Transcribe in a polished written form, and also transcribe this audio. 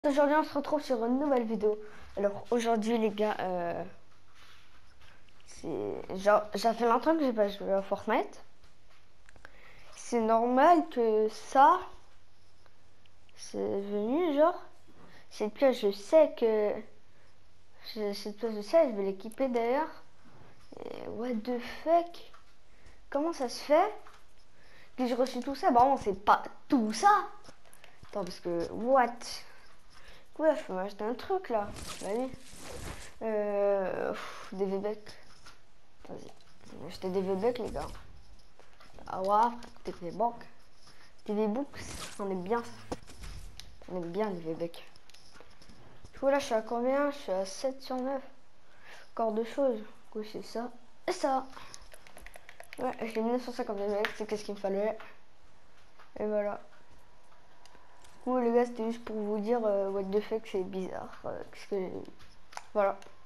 Aujourd'hui on se retrouve sur une nouvelle vidéo. Alors aujourd'hui les gars, ça fait longtemps que j'ai pas joué à Fortnite. C'est normal que ça c'est venu genre. Cette pièce je sais que cette pièce je sais, je vais l'équiper d'ailleurs. Et what the fuck? Comment ça se fait que j'ai reçu tout ça? Bon c'est pas tout ça. Attends parce que what? Ouais, faut m'acheter un truc là. Vas-y. Des V-Bucks. Vas-y. J'ai acheté des V-Bucks les gars. Ah ouais, des V-Bucks. Des V-Bucks, on aime bien ça. On aime bien les V-Bucks. Du coup là je suis à combien? Je suis à 7 sur 9. Encore deux choses. Du coup c'est ça. Et ça. Ouais, j'ai 1950 V-Bucks, c'est qu'est-ce qu'il me fallait. Et voilà. Du coup les gars c'était juste pour vous dire what the fuck c'est bizarre. Qu'est-ce que... Voilà.